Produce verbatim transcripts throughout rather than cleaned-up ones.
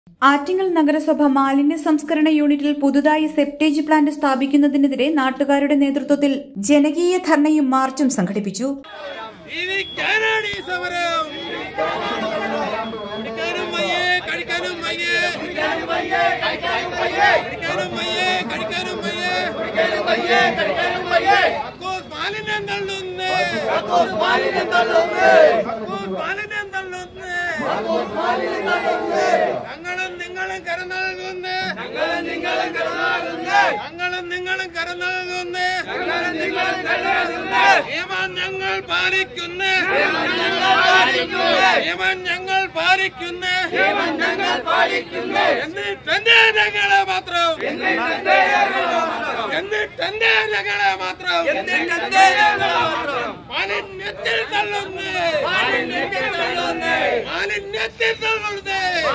ആറ്റിങ്ങൽ നഗരസഭ മാലിന്യ സംസ്കരണ യൂണിറ്റിൽ പുതുതായി സെപ്റ്റേജ് പ്ലാന്റ് സ്ഥാപിക്കുന്നതിനെതിരെ നാട്ടുകാരുടെ നേതൃത്വത്തിൽ ജനകീയ ധർണയും മാർച്ചും സംഘടിപ്പിച്ചു. ഞങ്ങളും നിങ്ങളും കര നൽകുന്നു നിയമം ഞങ്ങൾ പാലിക്കുന്നു നിയമം ഞങ്ങൾ പാലിക്കുന്നു എന്നിട്ടെന്റെ ഞങ്ങളെ മാത്രം എന്നിട്ടെന്റെ ഞങ്ങളെ മാത്രം മാലിന്യത്തിൽ തള്ളുന്നു മാലിന്യത്തിൽ തള്ളുന്നു.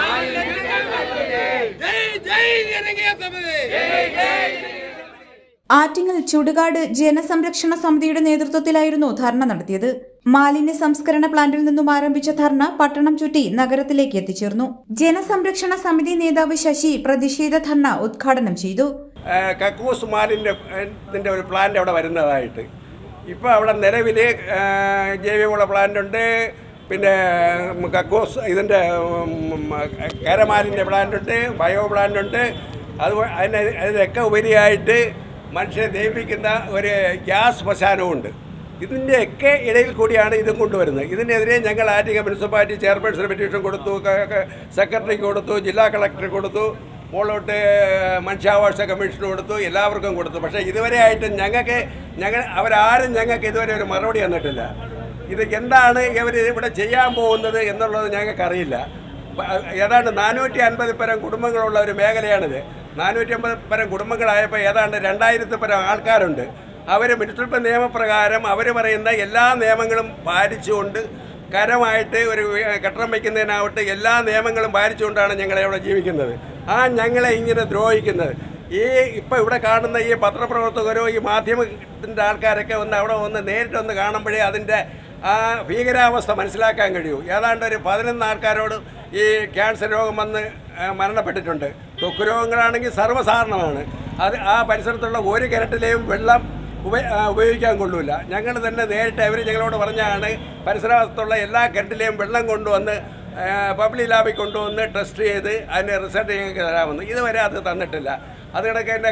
ആറ്റിങ്ങൽ ചുടുകാട് ജനസംരക്ഷണ സമിതിയുടെ നേതൃത്വത്തിലായിരുന്നു ധർണ നടത്തിയത്. മാലിന്യ സംസ്കരണ പ്ലാന്റിൽ നിന്നും ആരംഭിച്ച ധർണ പട്ടണം ചുറ്റി നഗരത്തിലേക്ക് എത്തിച്ചേർന്നു. ജനസംരക്ഷണ സമിതി നേതാവ് ശശി പ്രതിഷേധ ധർണ ഉദ്ഘാടനം ചെയ്തു. കക്കൂസ് മാലിന്യത്തിന്റെ ഒരു പ്ലാന്റ് അവിടെ വരുന്നതായിട്ട് ഇപ്പോൾ അവിടെ നിലവിൽ ജൈവവള പ്ലാന്റ് ഉണ്ട്, പിന്നെ കക്കൂസ് ഇതിൻ്റെ കരമാലിന്യ പ്ലാന്റ് ഉണ്ട്, ബയോ പ്ലാന്റ് ഉണ്ട്. അത് അതിന് അതിനൊക്കെ ഉപരിയായിട്ട് മനുഷ്യരെ ദഹിപ്പിക്കുന്ന ഒരു ഗ്യാസ് ശ്മശാനവുമുണ്ട്. ഇതിൻ്റെയൊക്കെ ഇടയിൽ കൂടിയാണ് ഇതും കൊണ്ടുവരുന്നത്. ഇതിനെതിരെ ഞങ്ങൾ ആറ്റിങ്ങൽ മുനിസിപ്പാലിറ്റി ചെയർപേഴ്സൺ പെറ്റീഷൻ കൊടുത്തു, സെക്രട്ടറിക്ക് കൊടുത്തു, ജില്ലാ കളക്ടർക്ക് കൊടുത്തു, മുകളിലോട്ട് മനുഷ്യാവകാശ കമ്മീഷന് കൊടുത്തു, എല്ലാവർക്കും കൊടുത്തു. പക്ഷേ ഇതുവരെ ആയിട്ട് ഞങ്ങൾക്ക് ഞങ്ങൾ അവരാരും ഞങ്ങൾക്ക് ഇതുവരെ ഒരു മറുപടി തന്നിട്ടില്ല. ഇത് എന്താണ് ഇവർ ഇവിടെ ചെയ്യാൻ പോകുന്നത് എന്നുള്ളത് ഞങ്ങൾക്കറിയില്ല. ഏതാണ്ട് നാനൂറ്റി അൻപത് പരം കുടുംബങ്ങളുള്ള ഒരു മേഖലയാണിത്. നാനൂറ്റി അമ്പത് പരം കുടുംബങ്ങളായപ്പോൾ ഏതാണ്ട് രണ്ടായിരത്തി പരം ആൾക്കാരുണ്ട്. അവർ മുനിസിപ്പൽ നിയമപ്രകാരം അവർ പറയുന്ന എല്ലാ നിയമങ്ങളും പാലിച്ചുകൊണ്ട് കരമായിട്ട് ഒരു കെട്ടിടം വയ്ക്കുന്നതിനാവട്ടെ എല്ലാ നിയമങ്ങളും പാലിച്ചുകൊണ്ടാണ് ഞങ്ങളിവിടെ ജീവിക്കുന്നത്. ആ ഞങ്ങളെ ഇങ്ങനെ ദ്രോഹിക്കുന്നത് ഈ ഇപ്പോൾ ഇവിടെ കാണുന്ന ഈ പത്രപ്രവർത്തകരോ ഈ മാധ്യമത്തിൻ്റെ ആൾക്കാരൊക്കെ ഒന്ന് അവിടെ ഒന്ന് നേരിട്ടൊന്ന് കാണുമ്പോഴേ അതിൻ്റെ ആ ഭീകരാവസ്ഥ മനസ്സിലാക്കാൻ കഴിയൂ. ഏതാണ്ട് ഒരു പതിനൊന്ന് ആൾക്കാരോട് ഈ ക്യാൻസർ രോഗം വന്ന് മരണപ്പെട്ടിട്ടുണ്ട്. ത്വക്ക് രോഗങ്ങളാണെങ്കിൽ സർവ്വസാധാരണമാണ്. അത് ആ പരിസരത്തുള്ള ഒരു കിണറ്റിലെയും വെള്ളം ഉപ ഉപയോഗിക്കാൻ കൊള്ളില്ല. ഞങ്ങൾ തന്നെ നേരിട്ട് അവർ ഞങ്ങളോട് പറഞ്ഞാണ് പരിസരത്തുള്ള എല്ലാ കിണറ്റിലെയും വെള്ളം കൊണ്ടുവന്ന് പബ്ലിക് ലാബിൽ കൊണ്ടുവന്ന് ടെസ്റ്റ് ചെയ്ത് അതിൻ്റെ റിസൾട്ട് ഞങ്ങൾക്ക് തരാമെന്ന്. ഇതുവരെ അത് തന്നിട്ടില്ല. അത് കണക്ക് തന്നെ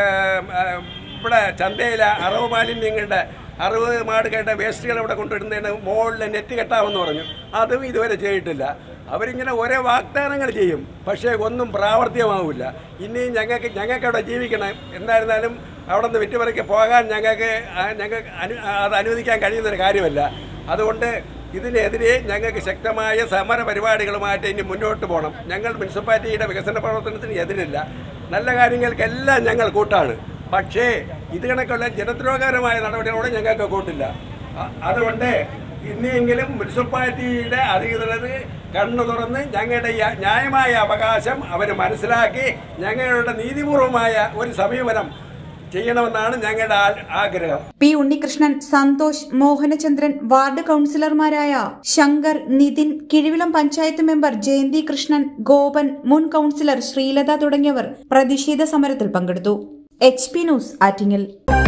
ഇവിടെ ചന്തയിലെ അറവ് മാലിന്യങ്ങളുടെ അറുപത് മാടുകളുടെ വേസ്റ്റുകൾ ഇവിടെ കൊണ്ടുവരുന്നതിന് മുകളിൽ നെറ്റ് കെട്ടാമെന്ന് പറഞ്ഞു. അതും ഇതുവരെ ചെയ്തിട്ടില്ല. അവരിങ്ങനെ ഓരോ വാഗ്ദാനങ്ങൾ ചെയ്യും, പക്ഷേ ഒന്നും പ്രാവർത്തികമാവില്ല. ഇനിയും ഞങ്ങൾക്ക് ഞങ്ങൾക്ക് അവിടെ ജീവിക്കണം. എന്തായിരുന്നാലും അവിടെ നിന്ന് വിറ്റുപറിക്ക് പോകാൻ ഞങ്ങൾക്ക് ഞങ്ങൾക്ക് അനു അത് അനുവദിക്കാൻ കഴിയുന്നൊരു കാര്യമല്ല. അതുകൊണ്ട് ഇതിനെതിരെ ഞങ്ങൾക്ക് ശക്തമായ സമര പരിപാടികളുമായിട്ട് ഇനി മുന്നോട്ട് പോകണം. ഞങ്ങൾ മുനിസിപ്പാലിറ്റിയുടെ വികസന പ്രവർത്തനത്തിന് എതിരില്ല. നല്ല കാര്യങ്ങൾക്കെല്ലാം ഞങ്ങൾ കൂട്ടാണ്. പക്ഷേ ഇത് കണക്കുള്ള ജനദ്രോഹകരമായ നടപടികളോട് ഞങ്ങൾക്ക് കൂട്ടില്ല. അതുകൊണ്ട് ഇനിയെങ്കിലും മുനിസിപ്പാലിറ്റിയുടെ അധികൃതർ കണ്ണു തുറന്ന് ഞങ്ങളുടെ ന്യായമായ അവകാശം അവർ മനസ്സിലാക്കി ഞങ്ങളുടെ നീതിപൂർവമായ ഒരു സമീപനം ചെയ്യണമെന്നാണ് ഞങ്ങളുടെ ആഗ്രഹം. പി ഉണ്ണികൃഷ്ണൻ, സന്തോഷ്, മോഹനചന്ദ്രൻ, വാർഡ് കൌൺസിലർമാരായ ശങ്കർ, നിതിൻ, കിഴിവിളം പഞ്ചായത്ത് മെമ്പർ ജയന്തി കൃഷ്ണൻ, ഗോപൻ, മുൻ കൌൺസിലർ ശ്രീലത തുടങ്ങിയവർ പ്രതിഷേധ സമരത്തിൽ പങ്കെടുത്തു. H P news Attingal.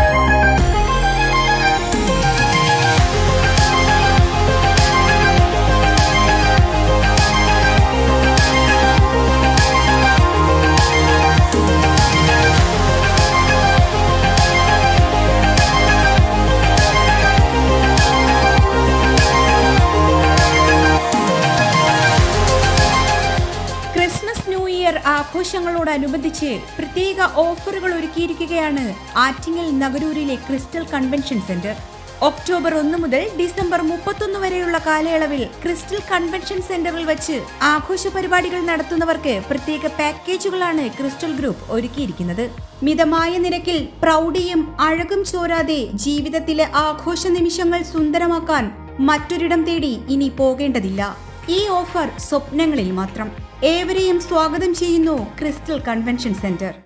Christmas new year ആഘോഷങ്ങളോടനുബന്ധിച്ച് പ്രത്യേക ഓഫറുകൾ ഒരുക്കിയിരിക്കുകയാണ് ആറ്റിങ്ങൽ നഗരൂരിലെ ക്രിസ്റ്റൽ കൺവെൻഷൻ സെന്റർ. ഒക്ടോബർ ഒന്ന് മുതൽ ഡിസംബർ മുപ്പത്തൊന്ന് വരെയുള്ള കാലയളവിൽ ക്രിസ്റ്റൽ കൺവെൻഷൻ സെന്ററിൽ വെച്ച് ആഘോഷ പരിപാടികൾ നടത്തുന്നവർക്ക് പ്രത്യേക പാക്കേജുകളാണ് ക്രിസ്റ്റൽ ഗ്രൂപ്പ് ഒരുക്കിയിരിക്കുന്നത്. മിതമായ നിരക്കിൽ പ്രൗഢിയും അഴകും ചോരാതെ ജീവിതത്തിലെ ആഘോഷ നിമിഷങ്ങൾ സുന്ദരമാക്കാൻ മറ്റൊരിടം തേടി ഇനി പോകേണ്ടതില്ല. ഈ ഓഫർ സ്വപ്നങ്ങളിൽ മാത്രം. ഏവരെയും സ്വാഗതം ചെയ്യുന്നു ക്രിസ്റ്റൽ കൺവെൻഷൻ സെന്റർ.